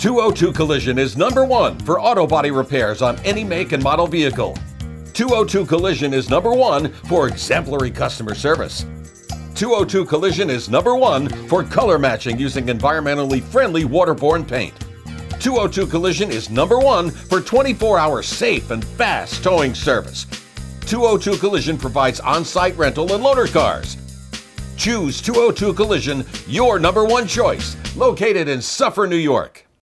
202 Collision is number one for auto body repairs on any make and model vehicle. 202 Collision is number one for exemplary customer service. 202 Collision is number one for color matching using environmentally friendly waterborne paint. 202 Collision is number one for 24-hour safe and fast towing service. 202 Collision provides on-site rental and loaner cars. Choose 202 Collision, your number one choice, located in Suffern, New York.